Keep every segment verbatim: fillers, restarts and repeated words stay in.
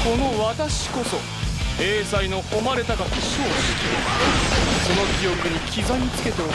この私こそ英才の誉れ高き将士。その記憶に刻みつけておれ。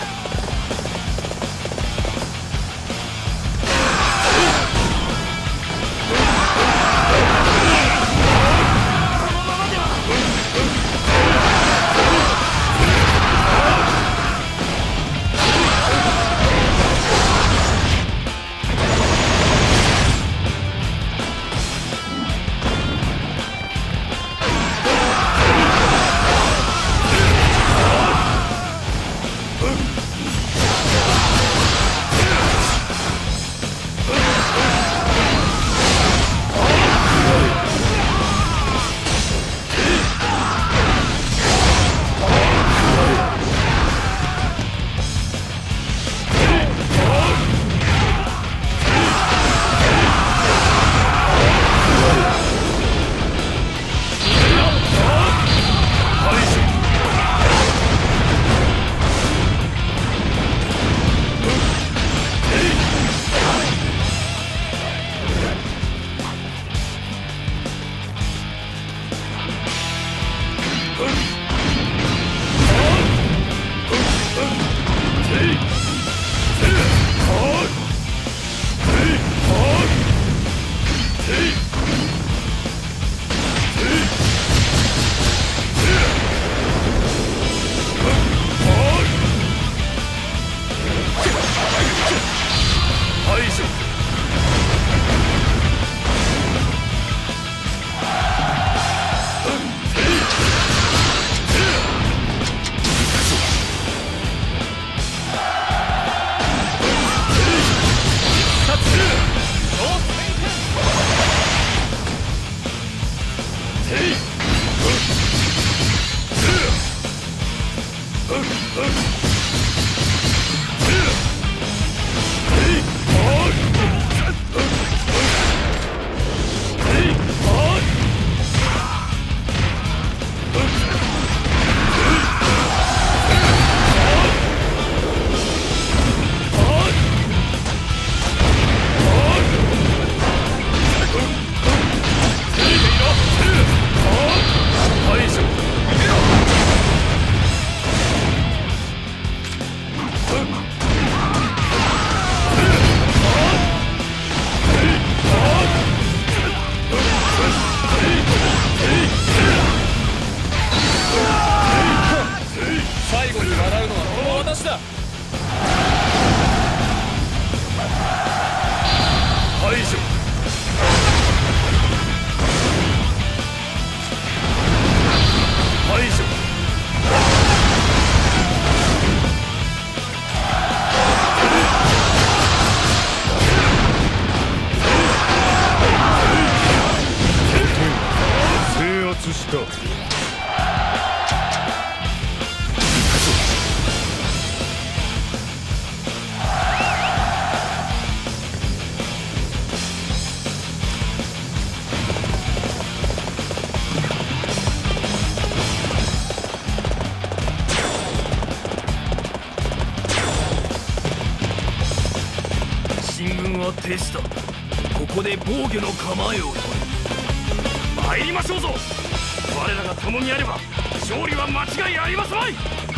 停止だ。ここで防御の構えを取る。参りましょうぞ。我らが共にあれば勝利は間違いありますまい。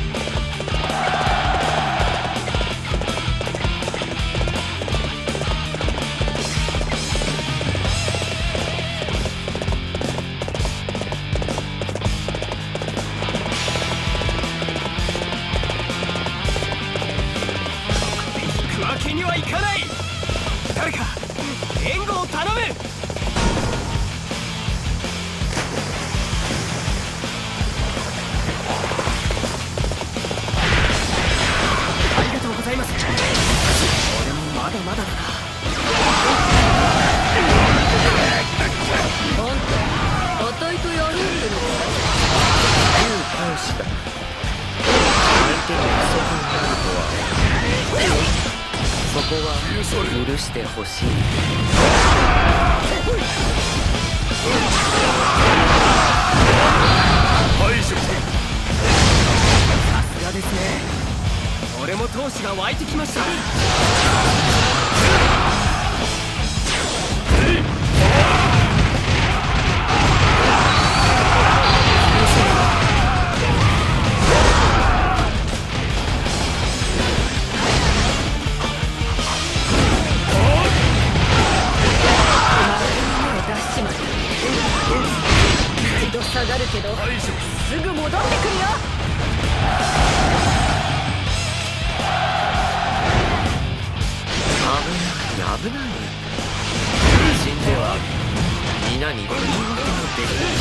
引くわけにはいかない。誰か援護を頼む。ありがとうございます。俺もまだまだだな。 あんた、あたいとやるんでのか。竜倒しだ。相手が不足になるとは。そこは許してほしい。 排除。 さすがですね。俺も闘志が湧いてきました。 けど大丈すぐ戻ってくるよ。 危ない危ない。死んでは皆に言い訳ができる。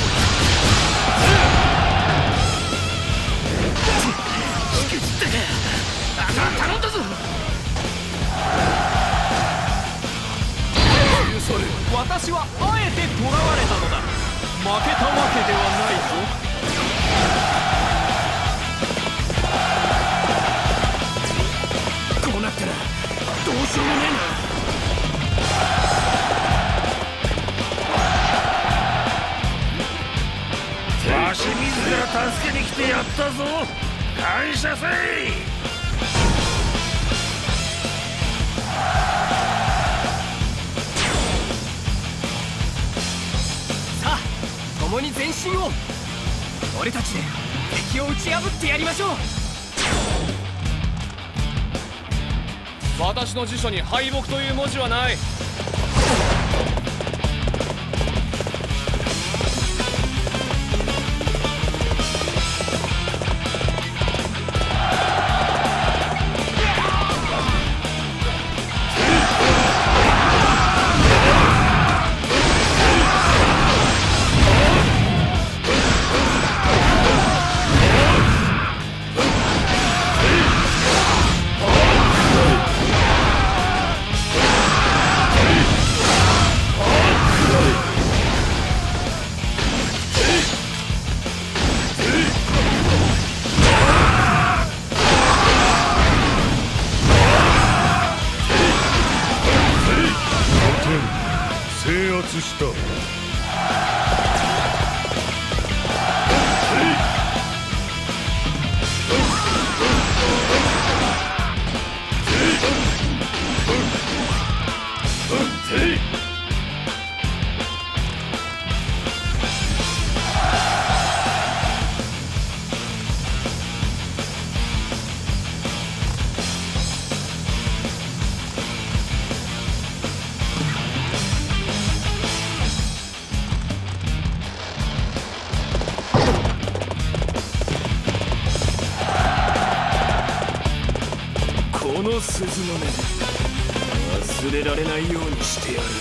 引きずってけ。だから頼んだぞ。許され。 私はあえて囚われたのだ。負けたわけではないぞ。 こうなったらどうしようもねえな。わし自ら助けに来てやったぞ。感謝せい。 さあ共に前進を。俺たちで敵を打ち破ってやりましょう。 私の辞書に敗北という文字はない。 制圧した。 この鈴の音忘れられないようにしてやる。